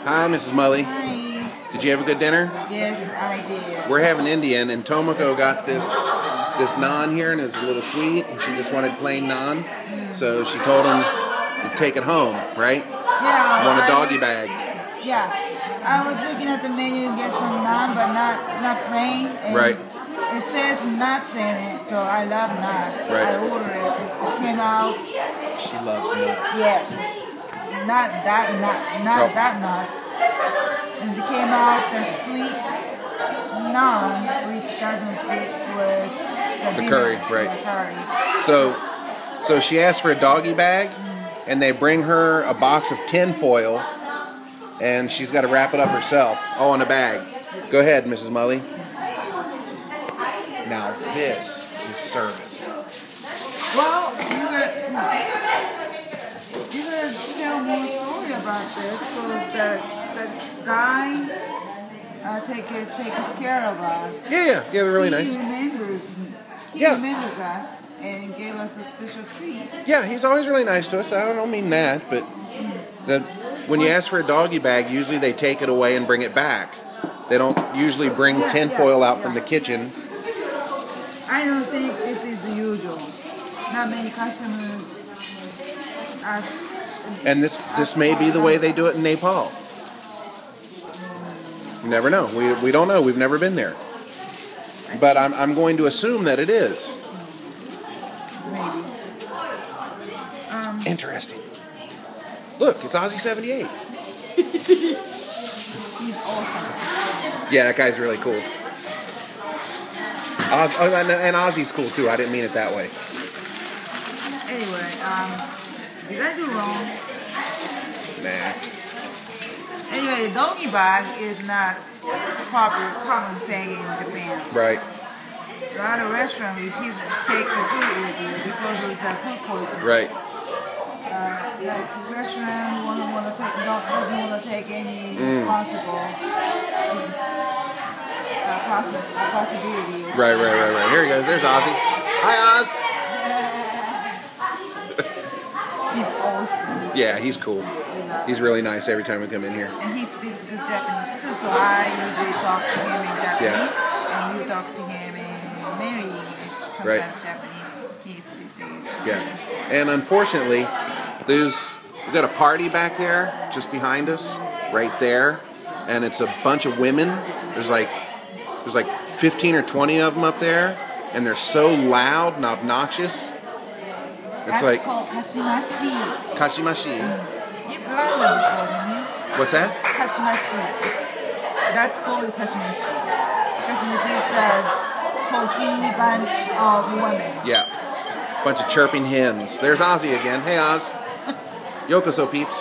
Hi, Mrs. Mully. Hi. Did you have a good dinner? Yes, I did. We're having Indian, and Tomoko got this naan here, and it's a little sweet, and she just wanted plain naan. So she told him to take it home, right? Yeah. Want a doggy bag. Yeah. I was looking at the menu to get some naan, but not plain. And Right. it says nuts in it, so I love nuts. Right. I ordered it. It came out. She loves nuts. Yes. Not that nuts. And it came out the sweet naan, which doesn't fit with the dinner, curry, right. The curry. So she asked for a doggy bag, and they bring her a box of tin foil, and she's got to wrap it up herself, all in a bag. Go ahead, Mrs. Mully. Now this is service. Well, you're gonna tell more story about this because the guy takes care of us. Yeah, they're really nice. He remembers us and gave us a special treat. Yeah, he's always really nice to us. I don't mean that, but when you ask for a doggy bag, usually they take it away and bring it back. They don't usually bring tin foil out from the kitchen. I don't think this is the usual. Not many customers ask. And this may be the way they do it in Nepal. You never know. We don't know. We've never been there. But I'm going to assume that it is. Maybe. Interesting. Look, it's Ozzy 78. He's awesome. Yeah, that guy's really cool. And Ozzy's cool too. I didn't mean it that way. Anyway, did I do wrong? Nah. Anyway, the doggy bag is not a common thing in Japan. Right. A lot of restaurants refuse to take the food with you because of the food poisoning. Right. Like restaurant doesn't want to take any responsible possibility. Right. Here he goes. There's Ozzy. Hi, Oz. He's awesome. Yeah, he's cool. He's really nice every time we come in here. And he speaks good Japanese too, so I usually talk to him in Japanese, and you talk to him in mainly English, sometimes Japanese. He speaks English. Yeah. And unfortunately, we've got a party back there, just behind us, right there, and it's a bunch of women. There's like 15 or 20 of them up there, and they're so loud and obnoxious. It's That's called kashimashi. Kashimashi. You've learned that before, didn't you? What's that? Kashimashi. That's called kashimashi. Kashimashi is a toki bunch of women. Yeah. Bunch of chirping hens. There's Ozzy again. Hey, Oz. Yokoso, peeps.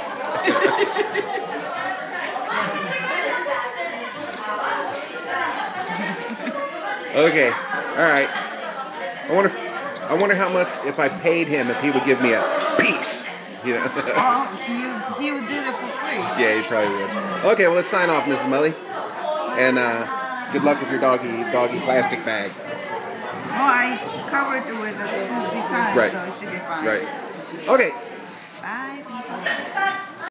Okay. All right. I wonder how much, if I paid him, if he would give me a piece. You know? Oh, he would do that for free. Yeah, he probably would. Okay, well, let's sign off, Mrs. Mully. And good luck with your doggy plastic bag. Oh, I covered it with a 2-3 times, Right. so it should be fine. Right. Okay. Bye, people.